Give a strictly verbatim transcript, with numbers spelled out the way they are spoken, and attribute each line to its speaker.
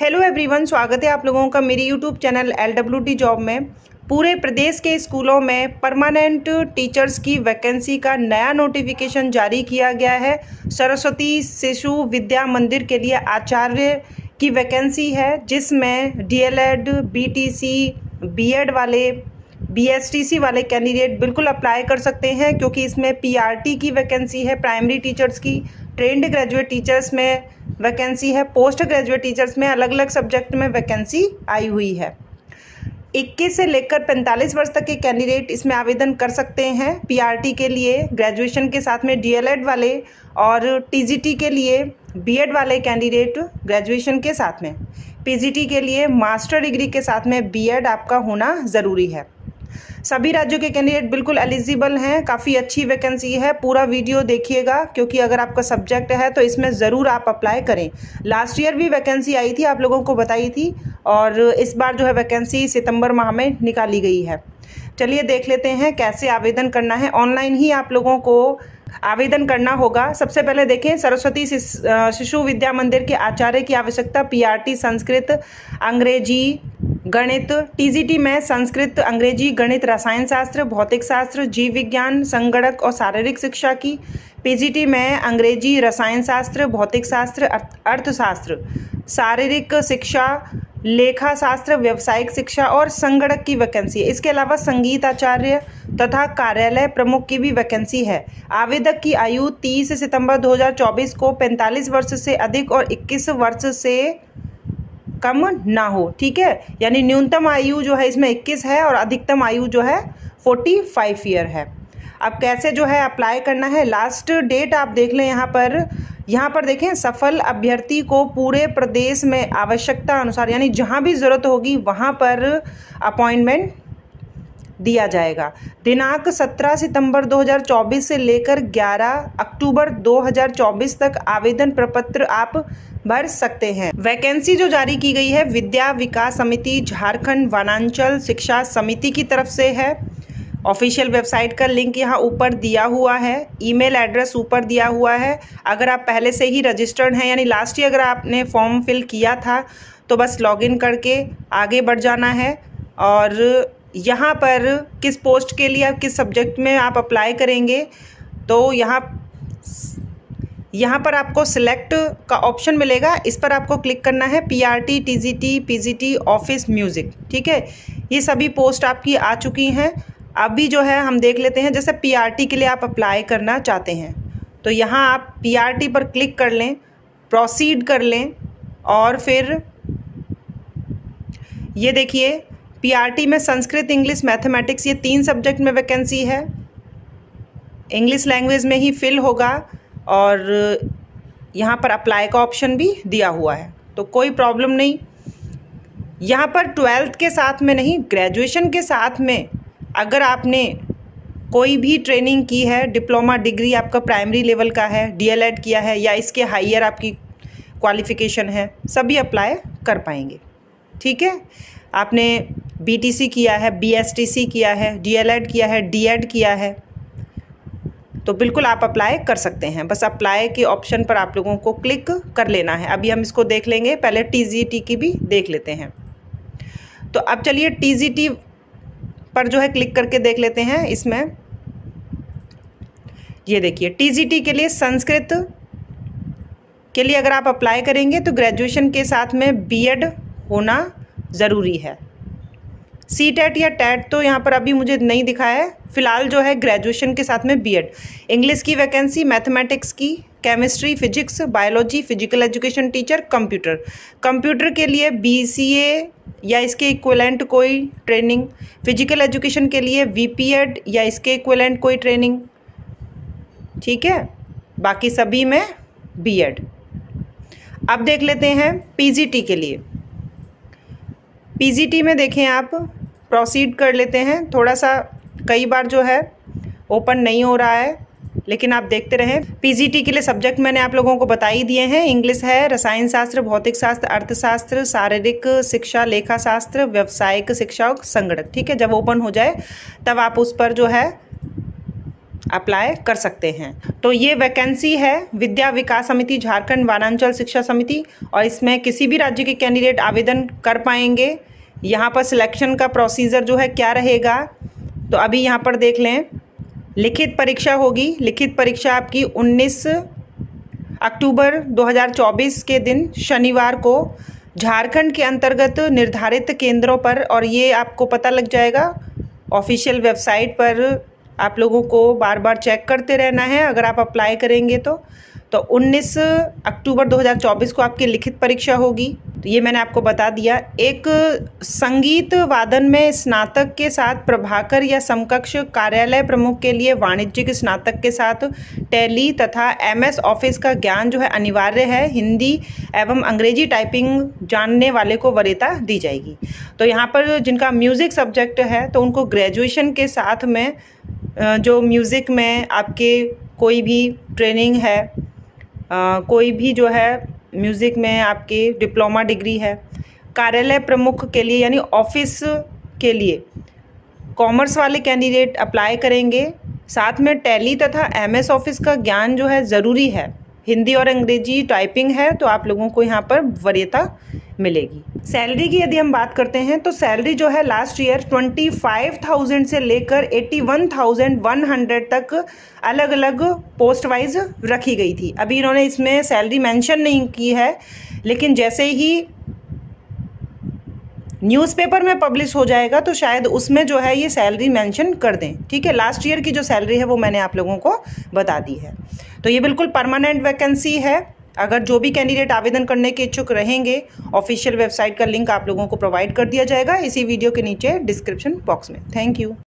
Speaker 1: Hello everyone, स्वागत है आप लोगों का मेरी YouTube channel L W D job में। पूरे प्रदेश के स्कूलों में परमानेंट टीचर्स की वैकेंसी का नया नोटिफिकेशन जारी किया गया है। सरस्वती शिशु विद्या मंदिर के लिए आचार्य की वैकेंसी है, जिसमें डीएलएड, बीटीसी, बीएड वाले, बीएसटीसी वाले कैंडिडेट बिल्कुल अप्लाई कर सकते हैं, क्योंकि इसमें पीआरटी की वैकेंसी है, प्राइमरी टीचर्स की, ट्रेंड ग्रेजुएट टीचर्स में वैकेंसी है, पोस्ट ग्रेजुएट टीचर्स में अलग अलग सब्जेक्ट में वैकेंसी आई हुई है। इक्कीस से लेकर पैंतालीस वर्ष तक के कैंडिडेट इसमें आवेदन कर सकते हैं। पीआरटी के लिए ग्रेजुएशन के साथ में डीएलएड वाले और टीजीटी के लिए बीएड वाले कैंडिडेट ग्रेजुएशन के साथ में, पीजीटी के लिए मास्टर डिग्री के साथ में बीएड आपका होना ज़रूरी है। सभी राज्यों के कैंडिडेट बिल्कुल एलिजिबल हैं। काफ़ी अच्छी वैकेंसी है, पूरा वीडियो देखिएगा, क्योंकि अगर आपका सब्जेक्ट है तो इसमें ज़रूर आप अप्लाई करें। लास्ट ईयर भी वैकेंसी आई थी, आप लोगों को बताई थी, और इस बार जो है वैकेंसी सितंबर माह में निकाली गई है। चलिए देख लेते हैं कैसे आवेदन करना है। ऑनलाइन ही आप लोगों को आवेदन करना होगा। सबसे पहले देखें, सरस्वती शिशु विद्या मंदिर के आचार्य की आवश्यकता। पीआरटी संस्कृत, अंग्रेजी, गणित। टीजीटी में संस्कृत, अंग्रेजी, गणित, रसायन शास्त्र, भौतिक शास्त्र, जीव विज्ञान, संगणक और शारीरिक शिक्षा की। पीजीटी में अंग्रेजी, रसायन शास्त्र, भौतिक शास्त्र, अर्थशास्त्र, शारीरिक शिक्षा, लेखा शास्त्र, व्यावसायिक शिक्षा और संगणक की वैकेंसी है। इसके अलावा संगीत आचार्य तथा कार्यालय प्रमुख की भी वैकेंसी है। आवेदक की आयु तीस सितंबर दो हज़ार चौबीस को पैंतालीस वर्ष से अधिक और इक्कीस वर्ष से कम ना हो। ठीक है, यानी न्यूनतम आयु जो है इसमें इक्कीस है और अधिकतम आयु जो है पैंतालीस ईयर है। अब कैसे जो है अप्लाई करना है, लास्ट डेट आप देख लें यहाँ पर। यहाँ पर देखें, सफल अभ्यर्थी को पूरे प्रदेश में आवश्यकता अनुसार, यानी जहाँ भी ज़रूरत होगी वहाँ पर अपॉइंटमेंट दिया जाएगा। दिनांक सत्रह सितंबर दो हज़ार चौबीस से लेकर ग्यारह अक्टूबर दो हज़ार चौबीस तक आवेदन प्रपत्र आप भर सकते हैं। वैकेंसी जो जारी की गई है विद्या विकास समिति झारखंड वनांचल शिक्षा समिति की तरफ से है। ऑफिशियल वेबसाइट का लिंक यहाँ ऊपर दिया हुआ है, ईमेल एड्रेस ऊपर दिया हुआ है। अगर आप पहले से ही रजिस्टर्ड हैं, यानी लास्ट ईयर अगर आपने फॉर्म फिल किया था, तो बस लॉगिन करके आगे बढ़ जाना है। और यहाँ पर किस पोस्ट के लिए, किस सब्जेक्ट में आप अप्लाई करेंगे, तो यहाँ यहाँ पर आपको सिलेक्ट का ऑप्शन मिलेगा, इस पर आपको क्लिक करना है। PRT, TGT, PGT, office music, ठीक है, ये सभी पोस्ट आपकी आ चुकी हैं। अभी जो है हम देख लेते हैं, जैसे पीआरटी के लिए आप अप्लाई करना चाहते हैं तो यहाँ आप पीआरटी पर क्लिक कर लें, प्रोसीड कर लें, और फिर ये देखिए पीआरटी में संस्कृत, इंग्लिश, मैथमेटिक्स, ये तीन सब्जेक्ट में वैकेंसी है। इंग्लिश लैंग्वेज में ही फिल होगा, और यहाँ पर अप्लाई का ऑप्शन भी दिया हुआ है, तो कोई प्रॉब्लम नहीं। यहाँ पर ट्वेल्थ के साथ में नहीं, ग्रेजुएशन के साथ में अगर आपने कोई भी ट्रेनिंग की है, डिप्लोमा डिग्री आपका प्राइमरी लेवल का है, डीएलएड किया है, या इसके हाईयर आपकी क्वालिफ़िकेशन है, सभी अप्लाई कर पाएंगे। ठीक है, आपने बीटीसी किया है, बीएसटीसी किया है, डीएलएड किया है, डीएड किया है, तो बिल्कुल आप अप्लाई कर सकते हैं। बस अप्लाई के ऑप्शन पर आप लोगों को क्लिक कर लेना है। अभी हम इसको देख लेंगे, पहले टीजीटी की भी देख लेते हैं। तो अब चलिए टीजीटी पर जो है क्लिक करके देख लेते हैं। इसमें ये देखिए, टीजीटी के लिए संस्कृत के लिए अगर आप अप्लाई करेंगे तो ग्रेजुएशन के साथ में बीएड होना ज़रूरी है। सी टेट या टेट तो यहाँ पर अभी मुझे नहीं दिखा है, फिलहाल जो है ग्रेजुएशन के साथ में बीएड। इंग्लिश की वैकेंसी, मैथमेटिक्स की, chemistry, physics, biology, physical education teacher, computer. Computer के लिए बीसीए या इसके इक्विवेलेंट कोई ट्रेनिंग, फिजिकल एजुकेशन के लिए वीपीएड या इसके इक्विवेलेंट कोई ट्रेनिंग। ठीक है, बाकी सभी में बीएड। अब देख लेते हैं पीजीटी के लिए। पीजीटी में देखें आप, प्रोसीड कर लेते हैं। थोड़ा सा कई बार जो है ओपन नहीं हो रहा है, लेकिन आप देखते रहें। पीजीटी के लिए सब्जेक्ट मैंने आप लोगों को बता ही दिए हैं। इंग्लिश है, रसायन शास्त्र, भौतिक शास्त्र, अर्थशास्त्र, शारीरिक शिक्षा, लेखा शास्त्र, व्यावसायिक शिक्षा और संगणक। ठीक है, जब ओपन हो जाए तब आप उस पर जो है अप्लाई कर सकते हैं। तो ये वैकेंसी है विद्या विकास समिति झारखंड वनांचल शिक्षा समिति, और इसमें किसी भी राज्य के कैंडिडेट आवेदन कर पाएंगे। यहाँ पर सिलेक्शन का प्रोसीजर जो है क्या रहेगा, तो अभी यहाँ पर देख लें। लिखित परीक्षा होगी। लिखित परीक्षा आपकी उन्नीस अक्टूबर दो हज़ार चौबीस के दिन शनिवार को झारखंड के अंतर्गत निर्धारित केंद्रों पर, और ये आपको पता लग जाएगा ऑफिशियल वेबसाइट पर, आप लोगों को बार बार चेक करते रहना है अगर आप अप्लाई करेंगे तो तो उन्नीस अक्टूबर दो हज़ार चौबीस को आपकी लिखित परीक्षा होगी। तो ये मैंने आपको बता दिया। एक संगीत वादन में स्नातक के साथ प्रभाकर या समकक्ष कार्यालय प्रमुख के लिए वाणिज्यिक स्नातक के साथ टैली तथा एमएस ऑफिस का ज्ञान जो है अनिवार्य है। हिंदी एवं अंग्रेजी टाइपिंग जानने वाले को वरीयता दी जाएगी। तो यहाँ पर जिनका म्यूज़िक सब्जेक्ट है तो उनको ग्रेजुएशन के साथ में जो म्यूज़िक में आपके कोई भी ट्रेनिंग है, आ, कोई भी जो है म्यूज़िक में आपकी डिप्लोमा डिग्री है, कार्यालय प्रमुख के लिए यानी ऑफिस के लिए कॉमर्स वाले कैंडिडेट अप्लाई करेंगे। साथ में टैली तथा एमएस ऑफिस का ज्ञान जो है ज़रूरी है। हिंदी और अंग्रेजी टाइपिंग है तो आप लोगों को यहाँ पर वरीयता मिलेगी। सैलरी की यदि हम बात करते हैं तो सैलरी जो है last year twenty five thousand से लेकर eighty one thousand one hundred तक अलग अलग पोस्ट वाइज रखी गई थी। अभी इन्होंने इसमें सैलरी मेंशन नहीं की है, लेकिन जैसे ही न्यूज़पेपर में पब्लिश हो जाएगा तो शायद उसमें जो है ये सैलरी मेंशन कर दें। ठीक है, लास्ट ईयर की जो सैलरी है वो मैंने आप लोगों को बता दी है। तो ये बिल्कुल परमानेंट वैकेंसी है। अगर जो भी कैंडिडेट आवेदन करने के इच्छुक रहेंगे, ऑफिशियल वेबसाइट का लिंक आप लोगों को प्रोवाइड कर दिया जाएगा इसी वीडियो के नीचे डिस्क्रिप्शन बॉक्स में। Thank you.